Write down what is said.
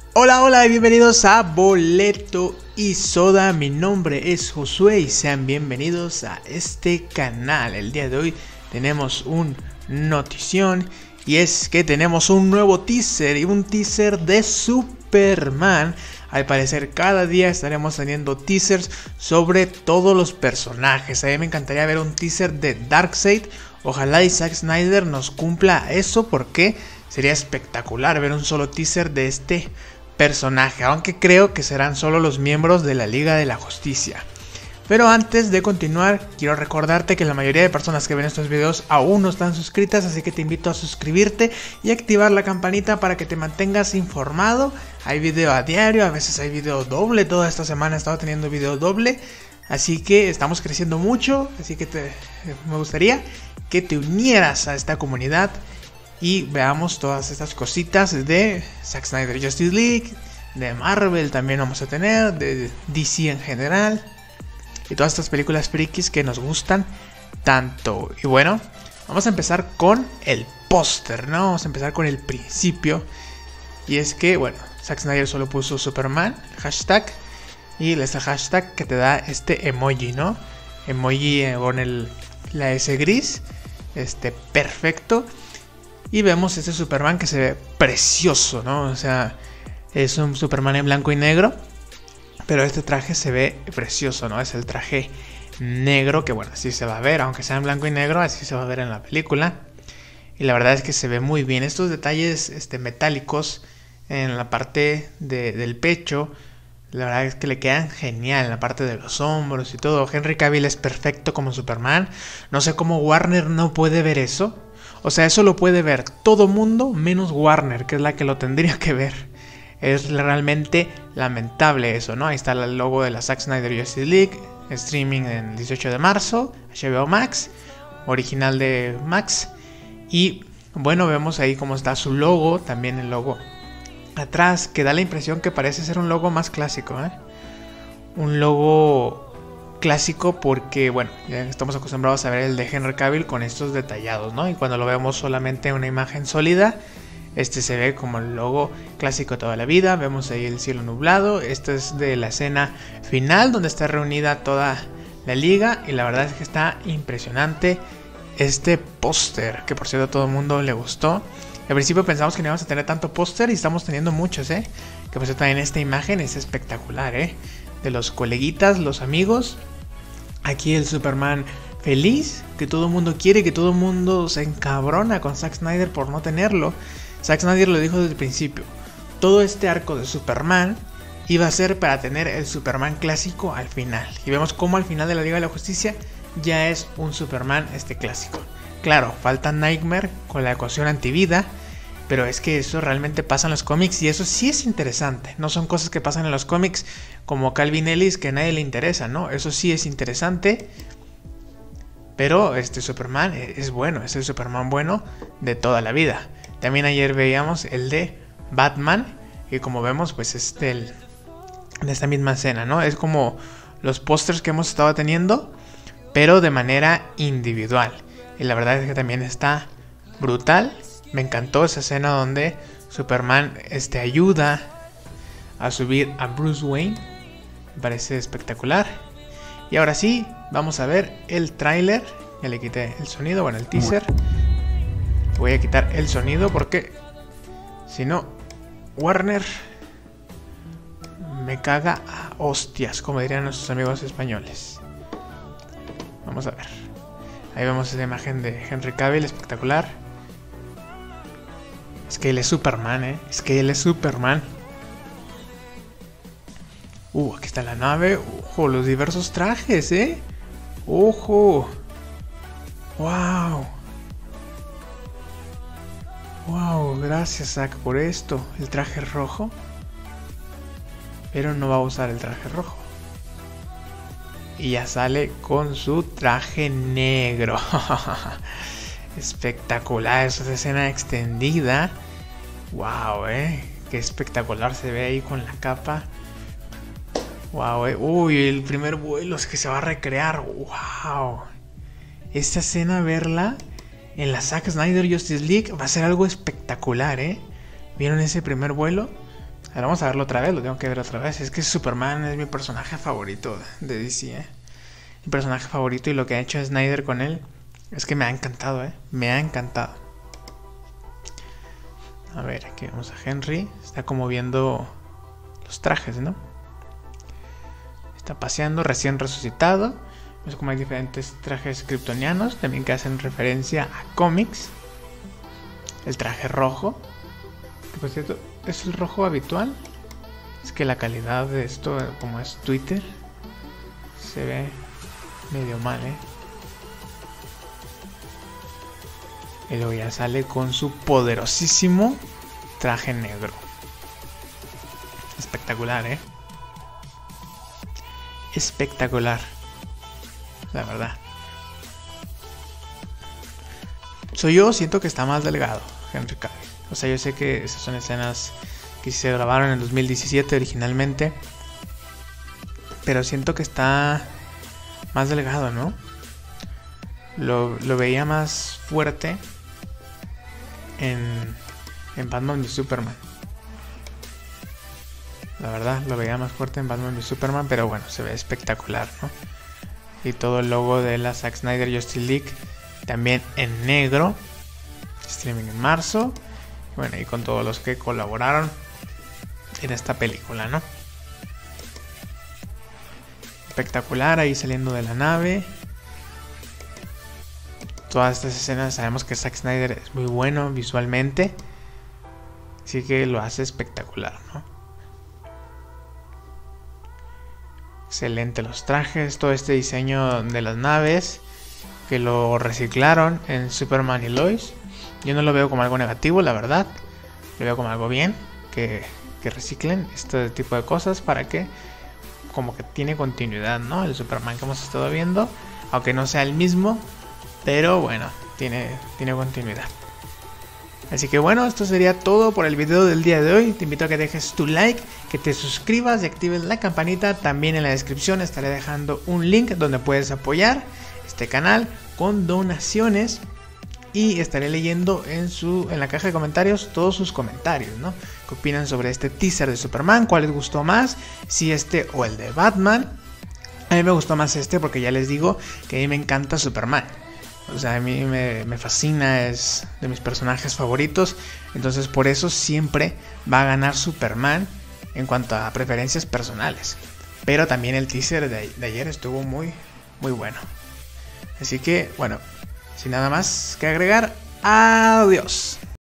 Hola, hola y bienvenidos a Boleto y Soda. Mi nombre es Josué y sean bienvenidos a este canal. El día de hoy tenemos un notición y es que tenemos un nuevo teaser y un teaser de Superman. Al parecer cada día estaremos teniendo teasers sobre todos los personajes. A mí me encantaría ver un teaser de Darkseid. Ojalá y Zack Snyder nos cumpla eso porque sería espectacular ver un solo teaser de este personaje, aunque creo que serán solo los miembros de la Liga de la Justicia. Pero antes de continuar, quiero recordarte que la mayoría de personas que ven estos videos aún no están suscritas, así que te invito a suscribirte y activar la campanita para que te mantengas informado. Hay video a diario, a veces hay video doble, toda esta semana he estado teniendo video doble, así que estamos creciendo mucho, así que me gustaría que te unieras a esta comunidad y veamos todas estas cositas de Zack Snyder Justice League, de Marvel también vamos a tener, de DC en general y todas estas películas frikis que nos gustan tanto. Y bueno, vamos a empezar con el póster, ¿no? Vamos a empezar con el principio. Y es que, bueno, Zack Snyder solo puso Superman, hashtag, y este hashtag que te da este emoji, ¿no? Emoji con la S gris, perfecto. Y vemos este Superman que se ve precioso, ¿no? O sea, es un Superman en blanco y negro. Pero este traje se ve precioso, ¿no? Es el traje negro que, bueno, así se va a ver. Aunque sea en blanco y negro, así se va a ver en la película. Y la verdad es que se ve muy bien. Estos detalles metálicos en la parte del pecho, la verdad es que le quedan genial. En la parte de los hombros y todo. Henry Cavill es perfecto como Superman. No sé cómo Warner no puede ver eso. O sea, eso lo puede ver todo mundo menos Warner, que es la que lo tendría que ver. Es realmente lamentable eso, ¿no? Ahí está el logo de la Zack Snyder Justice League, streaming el 18 de marzo, HBO Max, original de Max. Y bueno, vemos ahí cómo está su logo, también el logo atrás, que da la impresión que parece ser un logo más clásico, ¿eh? Un logo clásico porque, bueno, ya estamos acostumbrados a ver el de Henry Cavill con estos detallados, ¿no? Y cuando lo vemos solamente una imagen sólida, se ve como el logo clásico de toda la vida. Vemos ahí el cielo nublado. Esto es de la escena final donde está reunida toda la liga. Y la verdad es que está impresionante este póster, que por cierto a todo el mundo le gustó. Al principio pensamos que no íbamos a tener tanto póster y estamos teniendo muchos, Que por cierto también esta imagen es espectacular, de los coleguitas, los amigos. Aquí el Superman feliz, que todo el mundo quiere, que todo el mundo se encabrona con Zack Snyder por no tenerlo. Zack Snyder lo dijo desde el principio. Todo este arco de Superman iba a ser para tener el Superman clásico al final. Y vemos cómo al final de la Liga de la Justicia ya es un Superman clásico. Claro, falta Nightmare con la ecuación antivida, pero es que eso realmente pasa en los cómics y eso sí es interesante. No son cosas que pasan en los cómics como Calvin Ellis que a nadie le interesa, ¿no? Eso sí es interesante. Pero Superman es bueno, es el Superman bueno de toda la vida. También ayer veíamos el de Batman, y como vemos, pues es de esta misma escena, ¿no? Es como los pósters que hemos estado teniendo, pero de manera individual. Y la verdad es que también está brutal. Me encantó esa escena donde Superman ayuda a subir a Bruce Wayne. Me parece espectacular. Y ahora sí, vamos a ver el tráiler. Ya le quité el sonido, bueno, el teaser. Voy a quitar el sonido porque si no, Warner me caga a hostias, como dirían nuestros amigos españoles. Vamos a ver. Ahí vemos esa imagen de Henry Cavill, espectacular. Es que él es Superman, Es que él es Superman. Aquí está la nave. Ojo, los diversos trajes, Ojo. Wow. Wow, gracias Zack por esto. El traje rojo. Pero no va a usar el traje rojo. Y ya sale con su traje negro. Espectacular, esa escena extendida. Wow, qué espectacular se ve ahí con la capa. Wow, uy, el primer vuelo es que se va a recrear. Wow. Esta escena, verla en la Zack Snyder Justice League va a ser algo espectacular, ¿Vieron ese primer vuelo? Ahora vamos a verlo otra vez, lo tengo que ver otra vez. Es que Superman es mi personaje favorito de DC, Mi personaje favorito, y lo que ha hecho Snyder con él es que me ha encantado, Me ha encantado. A ver, aquí vemos a Henry. Está como viendo los trajes, ¿no? Está paseando, recién resucitado. Es como hay diferentes trajes kryptonianos, también que hacen referencia a cómics. El traje rojo, que por cierto es el rojo habitual. Es que la calidad de esto, como es Twitter, se ve medio mal, Y luego ya sale con su poderosísimo traje negro. Espectacular, espectacular, la verdad. Yo siento que está más delgado Henry Cavill. O sea, yo sé que esas son escenas que se grabaron en 2017 originalmente, pero siento que está más delgado, ¿no? Lo veía más fuerte en Batman v Superman. La verdad, lo veía más fuerte en Batman v Superman, pero bueno, se ve espectacular, ¿no? Y todo el logo de la Zack Snyder Justice League también en negro. Streaming en marzo. Bueno, y con todos los que colaboraron en esta película, ¿no? Espectacular, ahí saliendo de la nave. Todas estas escenas, sabemos que Zack Snyder es muy bueno visualmente, así que lo hace espectacular, ¿no? Excelente los trajes, todo este diseño de las naves, que lo reciclaron en Superman y Lois. Yo no lo veo como algo negativo, la verdad. Lo veo como algo bien, que reciclen este tipo de cosas para que como que tiene continuidad, ¿no? El Superman que hemos estado viendo, aunque no sea el mismo, pero bueno, tiene continuidad. Así que bueno, esto sería todo por el video del día de hoy. Te invito a que dejes tu like, que te suscribas y actives la campanita. También en la descripción estaré dejando un link donde puedes apoyar este canal con donaciones. Y estaré leyendo en la caja de comentarios todos sus comentarios, ¿no? ¿Qué opinan sobre este teaser de Superman? ¿Cuál les gustó más? Si este o el de Batman. A mí me gustó más este porque ya les digo que a mí me encanta Superman. O sea, a mí me fascina, es de mis personajes favoritos. Entonces por eso siempre va a ganar Superman en cuanto a preferencias personales. Pero también el teaser de ayer estuvo muy, muy bueno. Así que, bueno, sin nada más que agregar, adiós.